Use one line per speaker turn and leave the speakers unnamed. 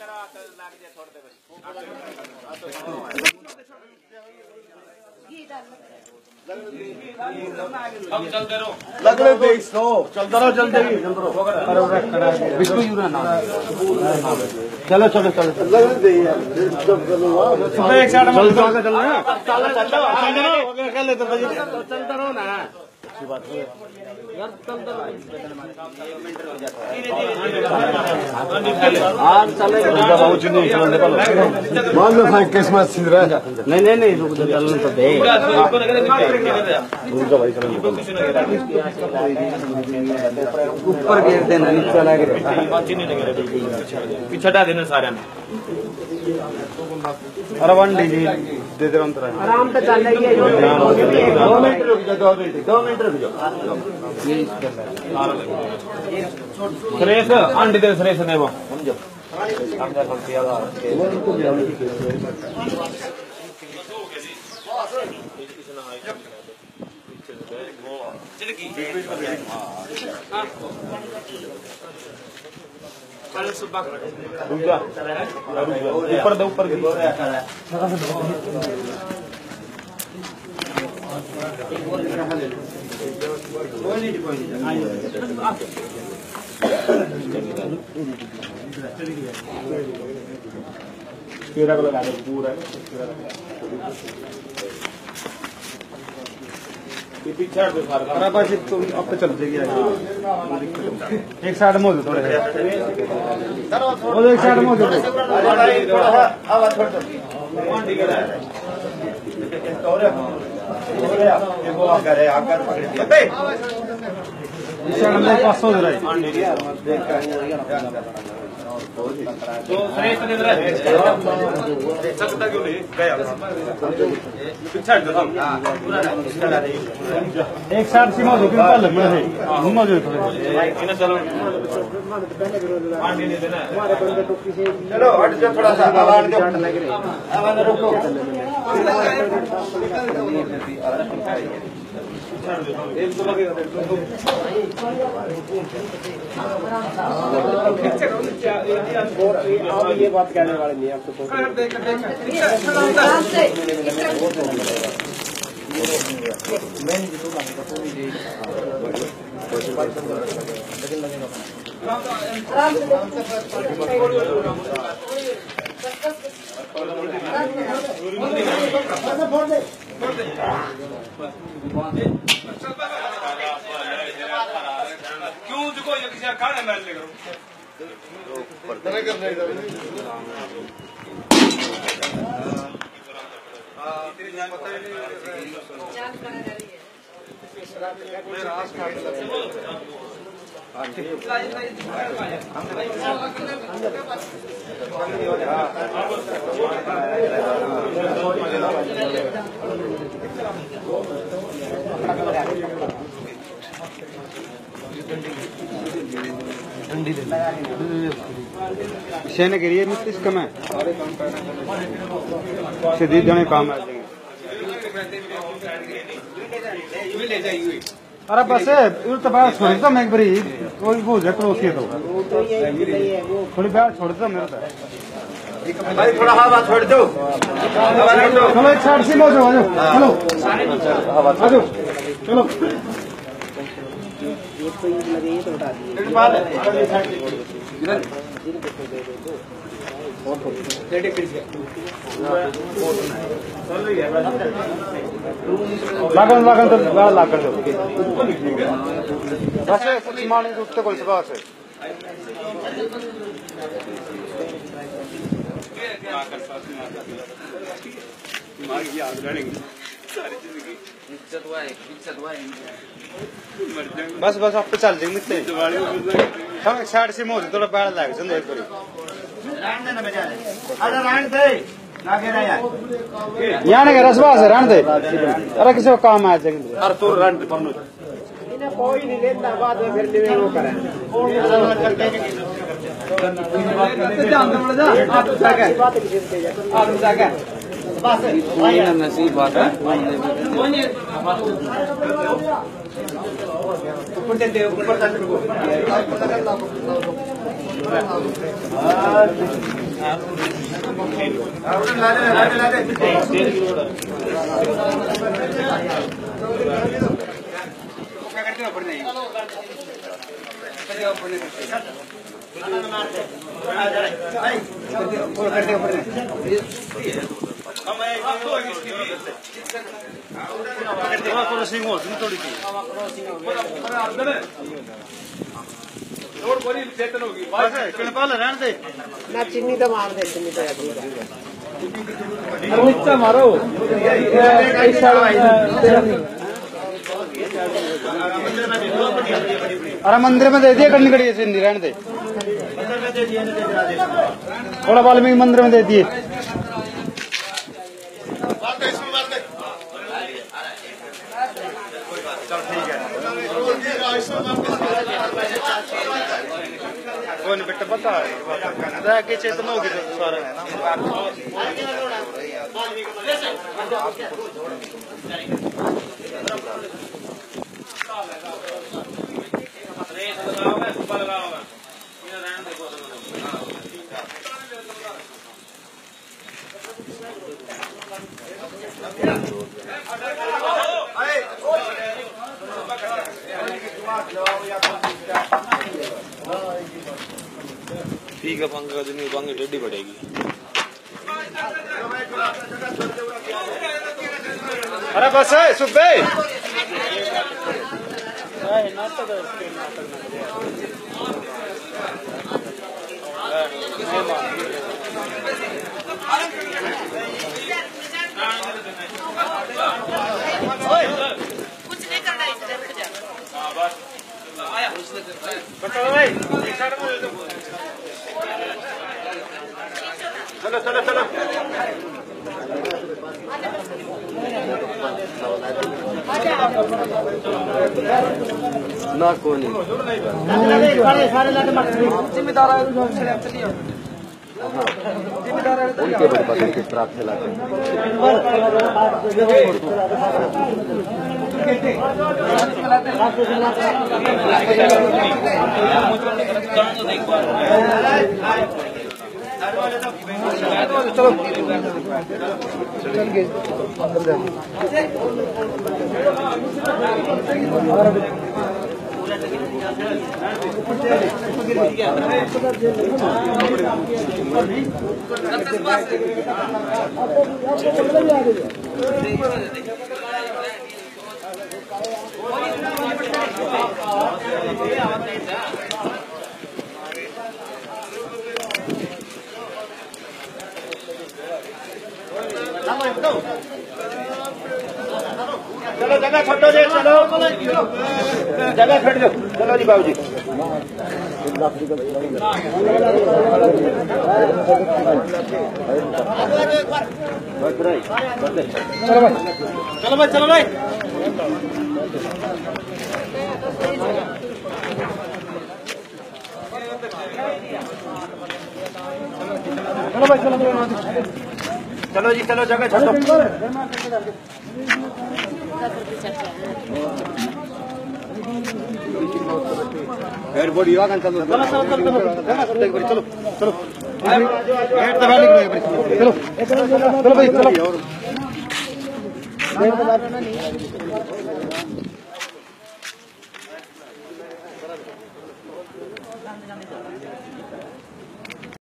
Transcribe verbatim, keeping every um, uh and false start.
अब चलते रहो
लगड़े देख सो
चलते रहो चलते रहो
विष्णु यूरा नाम चलो चलो चलो लगड़े दे यार
सुबह एक साइड में चल चल चल रहा है
चलो चलो
कर ले तो
चलते रहो ना अच्छी बात है यार चलते रहो आज चलेगा बहुत नहीं चलने का मान लो भाई किस्मत सिंह रहा नहीं नहीं नहीं रुक चलने तो दे रुक भाई चलो ऊपर गिर देना नीचे लग रहा
पीछे हटा देना सारे
अरे वन डी दे दे अंतर आराम से चल रही है दो मिनट रुक जाओ दो मिनट दो मिनट रुक जाओ
सुरेश अंडे दे सुरेश ने वो
समझो अंदर हम किया था
ऊपर दो ऊपर तेरह को लगा दो पूरा पीछे
बस तुम अब तो चल जाएगी एक साइड में हो थोड़े एक साइड में हो पास हो रहा
तो श्रेष्ठ दे रहा है सकता क्यों नहीं गया पीछे हट जाओ
एक साइड सीमा दो कितना लग रहा है घुमा जो
इन्हें चलो पानी नहीं देना
चलो हट जाओ थोड़ा सा आवाज दो आवाज रुको एक तो लगेगा आप ये बात कहने वाले नहीं आपको
क्यों जो ये किसी खाने में ले करो
ठंडी सेने के लिए मित्र कम है सीधे जने काम आ जाएंगे अरे बस तो बात छोड़ दो मैं एक बारी कोई वो जकरो सी तो थोड़ी बात छोड़ दो मेरे भाई थोड़ा हवा छोड़ दो चलो एक साइड से मौजो आ जाओ चलो आ जाओ चलो लागन लागन तो लाग कर दो बस माने उठते कोई सुबह से बस बस आप पे चल जाएंगे हम एक साइड से मोड़ थोड़ा पैर लग जाए एक बारी यहाँ नहीं रसवा से रहने दे अरे किसी को काम आ जाएंगे अरे तू रन कोई नहीं लेता बाद में फिर ले वो करें नसीब बात है ऊपर दे ऊपर
ना चीनी तो मार दे चीनी तो
नीचे मारो अरे मंदिर में दे दिया करनी कड़ी सिंधी रहने दे थोड़ा वाल्मीकि मंदिर में दे दिए चल ठीक है कोई नहीं बेटा पता है कि चेतन होगी सारे
ठीक है पंखा दिन पंखे टेढ़ी पड़ेगी।
अरे बस है सुबह
कुछ नहीं करना
चलो चलो चलो ना कोई जिम्मेदार उनके बड़े पकड़ के प्राप्त लाते चलो चल गए चलो जगह छोड़ो जी चलो जगह छोड़ दो चलो जी बाबू जी चलो भाई चलो भाई चलो भाई चलो भाई चलो चलो जी चलो जगह छोड़ो बॉडी चलो चलो चलो चलो चलो चलो भाई चलो